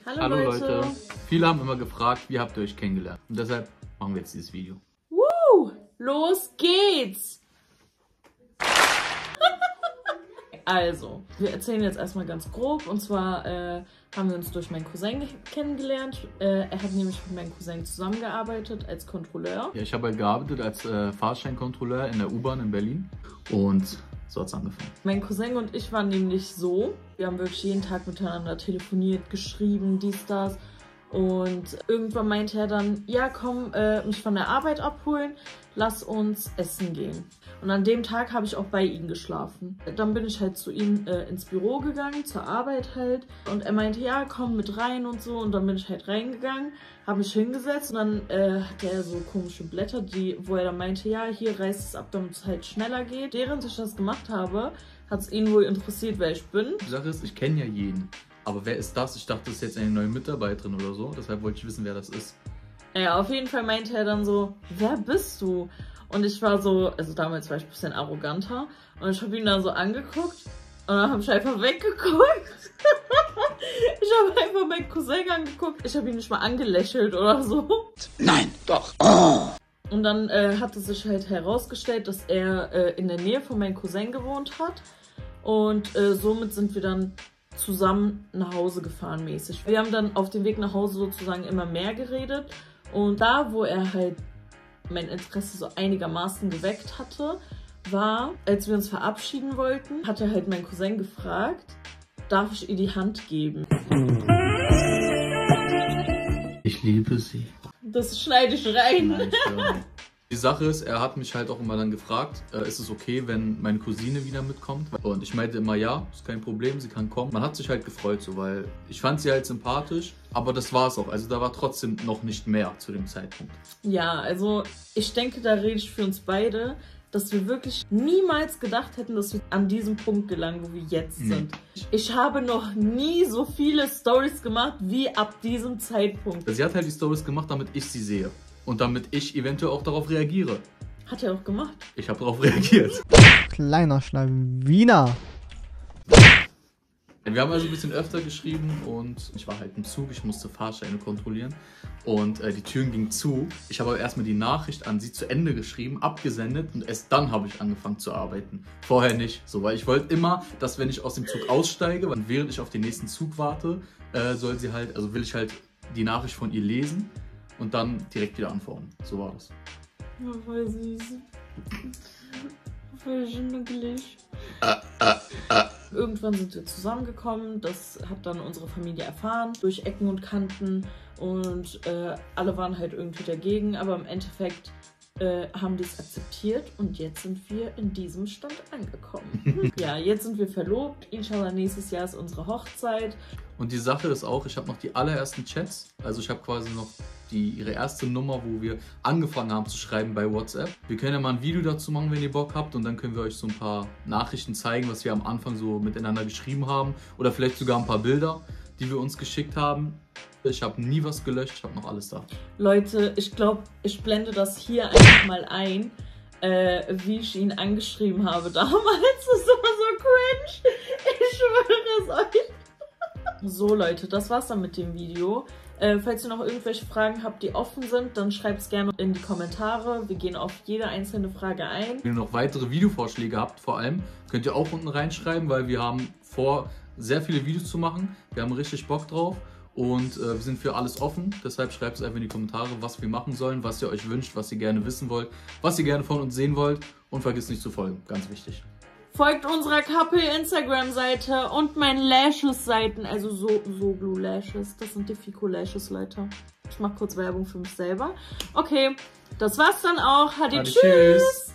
Hallo Leute. Viele haben immer gefragt, wie habt ihr euch kennengelernt? Und deshalb machen wir jetzt dieses Video. Los geht's! Also, wir erzählen jetzt erstmal ganz grob. Und zwar haben wir uns durch meinen Cousin kennengelernt. Er hat nämlich mit meinem Cousin zusammengearbeitet als Kontrolleur. Ja, ich habe halt gearbeitet als Fahrscheinkontrolleur in der U-Bahn in Berlin. Und so hat es angefangen. Mein Cousin und ich waren nämlich so. Wir haben wirklich jeden Tag miteinander telefoniert, geschrieben, dies, das. Und irgendwann meinte er dann, ja komm, mich von der Arbeit abholen, lass uns essen gehen. Und an dem Tag habe ich auch bei ihm geschlafen. Dann bin ich halt zu ihm ins Büro gegangen, zur Arbeit halt. Und er meinte, ja komm mit rein und so. Und dann bin ich halt reingegangen, habe mich hingesetzt. Und dann hatte er so komische Blätter, wo er dann meinte, ja hier reißt es ab, damit es halt schneller geht. Während ich das gemacht habe, hat es ihn wohl interessiert, wer ich bin. Die Sache ist, ich kenne ja jeden. Aber wer ist das? Ich dachte, das ist jetzt eine neue Mitarbeiterin oder so. Deshalb wollte ich wissen, wer das ist. Ja, auf jeden Fall meinte er dann so, wer bist du? Und ich war so, also damals war ich ein bisschen arroganter. Und ich habe ihn dann so angeguckt. Und dann habe ich einfach weggeguckt. Ich habe einfach meinen Cousin angeguckt. Ich habe ihn nicht mal angelächelt oder so. Nein, doch. Oh. Und dann hat es sich halt herausgestellt, dass er in der Nähe von meinem Cousin gewohnt hat. Und somit sind wir dann zusammen nach Hause gefahren mäßig. Wir haben dann auf dem Weg nach Hause sozusagen immer mehr geredet. Und da, wo er halt mein Interesse so einigermaßen geweckt hatte, war, als wir uns verabschieden wollten, hat er halt meinen Cousin gefragt, darf ich ihr die Hand geben? Ich liebe sie. Das schneide ich rein. Nein, die Sache ist, er hat mich halt auch immer dann gefragt, ist es okay, wenn meine Cousine wieder mitkommt? Und ich meinte immer, ja, ist kein Problem, sie kann kommen. Man hat sich halt gefreut, so, weil ich fand sie halt sympathisch, aber das war es auch. Also da war trotzdem noch nicht mehr zu dem Zeitpunkt. Ja, also ich denke, da rede ich für uns beide, dass wir wirklich niemals gedacht hätten, dass wir an diesem Punkt gelangen, wo wir jetzt sind. Ich habe noch nie so viele Storys gemacht wie ab diesem Zeitpunkt. Sie hat halt die Storys gemacht, damit ich sie sehe. Und damit ich eventuell auch darauf reagiere. Hat er auch gemacht. Ich habe darauf reagiert. Kleiner Schlawiner. Wir haben also ein bisschen öfter geschrieben und ich war halt im Zug, ich musste Fahrscheine kontrollieren und die Türen gingen zu. Ich habe aber erstmal die Nachricht an sie zu Ende geschrieben, abgesendet und erst dann habe ich angefangen zu arbeiten. Vorher nicht, so, weil ich wollte immer, dass wenn ich aus dem Zug aussteige und während ich auf den nächsten Zug warte, will ich halt die Nachricht von ihr lesen und dann direkt wieder antworten. So war das. Ja, voll süß. Voll schnuckelig. Irgendwann sind wir zusammengekommen, das hat dann unsere Familie erfahren, durch Ecken und Kanten und alle waren halt irgendwie dagegen, aber im Endeffekt haben die es akzeptiert und jetzt sind wir in diesem Stand angekommen. Ja, jetzt sind wir verlobt, inshallah nächstes Jahr ist unsere Hochzeit. Und die Sache ist auch, ich habe noch die allerersten Chats, also ich habe quasi noch ihre erste Nummer, wo wir angefangen haben zu schreiben bei WhatsApp. Wir können ja mal ein Video dazu machen, wenn ihr Bock habt und dann können wir euch so ein paar Nachrichten zeigen, was wir am Anfang so miteinander geschrieben haben oder vielleicht sogar ein paar Bilder, die wir uns geschickt haben. Ich habe nie was gelöscht, ich habe noch alles da. Leute, ich glaube, ich blende das hier einfach mal ein, wie ich ihn angeschrieben habe damals. Das war so cringe. Ich schwöre es euch. So Leute, das war's dann mit dem Video. Falls ihr noch irgendwelche Fragen habt, die offen sind, dann schreibt es gerne in die Kommentare. Wir gehen auf jede einzelne Frage ein. Wenn ihr noch weitere Videovorschläge habt, vor allem, könnt ihr auch unten reinschreiben, weil wir haben vor, sehr viele Videos zu machen. Wir haben richtig Bock drauf und wir sind für alles offen. Deshalb schreibt es einfach in die Kommentare, was wir machen sollen, was ihr euch wünscht, was ihr gerne wissen wollt, was ihr gerne von uns sehen wollt. Und vergisst nicht zu folgen, ganz wichtig. Folgt unserer Couple Instagram-Seite und meinen Lashes-Seiten, also so Blue Lashes. Das sind die Fico Lashes, Leute. Ich mache kurz Werbung für mich selber. Okay, das war's dann auch. Hadi, tschüss!